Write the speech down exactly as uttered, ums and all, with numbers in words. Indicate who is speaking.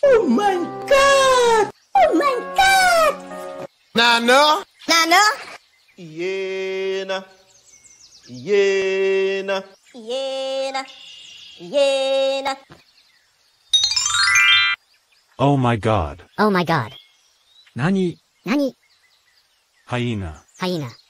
Speaker 1: Oh my god! Oh my god!
Speaker 2: Nano?
Speaker 3: Nano?
Speaker 2: Hyena. Hyena.
Speaker 3: Hyena. Hyena.
Speaker 4: Oh my god.
Speaker 3: Oh my god.
Speaker 5: 何
Speaker 3: Nani?
Speaker 4: Hyena.
Speaker 3: Hyena.